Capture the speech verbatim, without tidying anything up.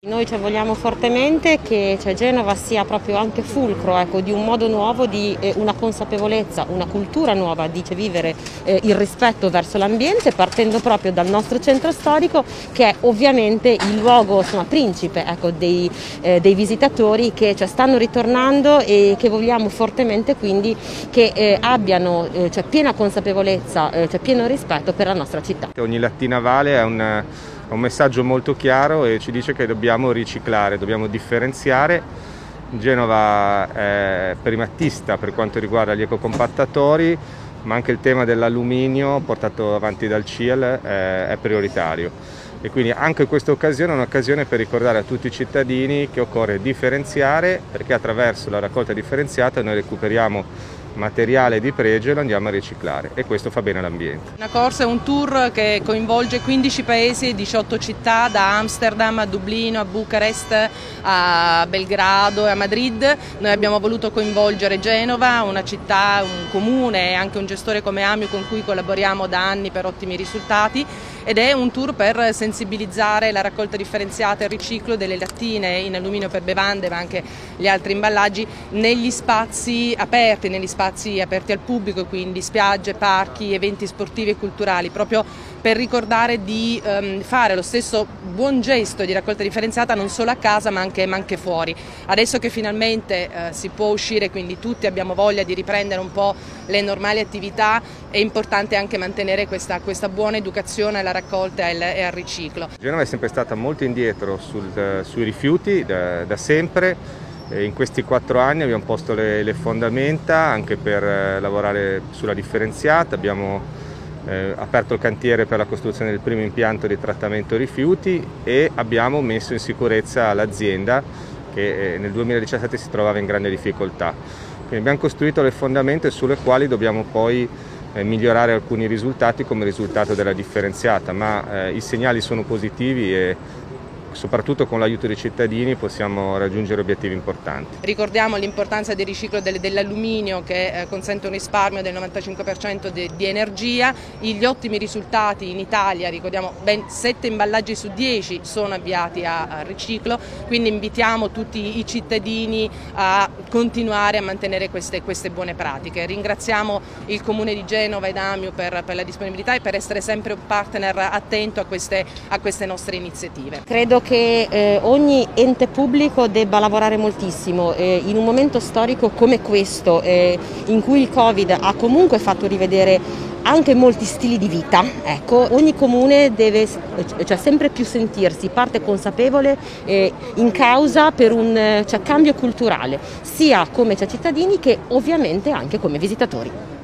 Noi cioè, vogliamo fortemente che cioè, Genova sia proprio anche fulcro ecco, di un modo nuovo, di eh, una consapevolezza, una cultura nuova di cioè, vivere eh, il rispetto verso l'ambiente, partendo proprio dal nostro centro storico, che è ovviamente il luogo insomma, principe ecco, dei, eh, dei visitatori che cioè, stanno ritornando e che vogliamo fortemente quindi che eh, abbiano eh, cioè, piena consapevolezza, eh, cioè, pieno rispetto per la nostra città. Ogni lattina vale è un un messaggio molto chiaro e ci dice che dobbiamo riciclare, dobbiamo differenziare. Genova è primatista per quanto riguarda gli ecocompattatori, ma anche il tema dell'alluminio portato avanti dal C I E L è, è prioritario. E quindi anche questa occasione è un'occasione per ricordare a tutti i cittadini che occorre differenziare, perché attraverso la raccolta differenziata noi recuperiamo materiale di pregio e lo andiamo a riciclare e questo fa bene all'ambiente. Una corsa è un tour che coinvolge quindici paesi e diciotto città, da Amsterdam a Dublino, a Bucarest, a Belgrado e a Madrid. Noi abbiamo voluto coinvolgere Genova, una città, un comune e anche un gestore come Amio con cui collaboriamo da anni per ottimi risultati, ed è un tour per sensibilizzare la raccolta differenziata e il riciclo delle lattine in alluminio per bevande ma anche gli altri imballaggi negli spazi aperti, negli spazi aperti al pubblico, quindi spiagge, parchi, eventi sportivi e culturali, proprio per ricordare di um, fare lo stesso buon gesto di raccolta differenziata non solo a casa ma anche, ma anche fuori. Adesso che finalmente uh, si può uscire, quindi tutti abbiamo voglia di riprendere un po' le normali attività, è importante anche mantenere questa, questa buona educazione alla raccolta e al, e al riciclo. Genova è sempre stata molto indietro sul, sui rifiuti da, da sempre. In questi quattro anni abbiamo posto le, le fondamenta anche per eh, lavorare sulla differenziata, abbiamo eh, aperto il cantiere per la costruzione del primo impianto di trattamento rifiuti e abbiamo messo in sicurezza l'azienda che eh, nel duemiladiciassette si trovava in grande difficoltà. Quindi abbiamo costruito le fondamenta sulle quali dobbiamo poi eh, migliorare alcuni risultati come risultato della differenziata, ma eh, i segnali sono positivi e soprattutto con l'aiuto dei cittadini possiamo raggiungere obiettivi importanti. Ricordiamo l'importanza del riciclo dell'alluminio che eh, consente un risparmio del novantacinque per cento di, di energia, gli ottimi risultati in Italia, ricordiamo ben sette imballaggi su dieci sono avviati a, a riciclo, quindi invitiamo tutti i cittadini a continuare a mantenere queste, queste buone pratiche. Ringraziamo il Comune di Genova ed Amio per, per la disponibilità e per essere sempre un partner attento a queste, a queste nostre iniziative. Credo che eh, ogni ente pubblico debba lavorare moltissimo eh, in un momento storico come questo eh, in cui il Covid ha comunque fatto rivedere anche molti stili di vita. Ecco, ogni comune deve cioè, sempre più sentirsi parte consapevole eh, in causa per un cioè, cambio culturale sia come cioè, cittadini che ovviamente anche come visitatori.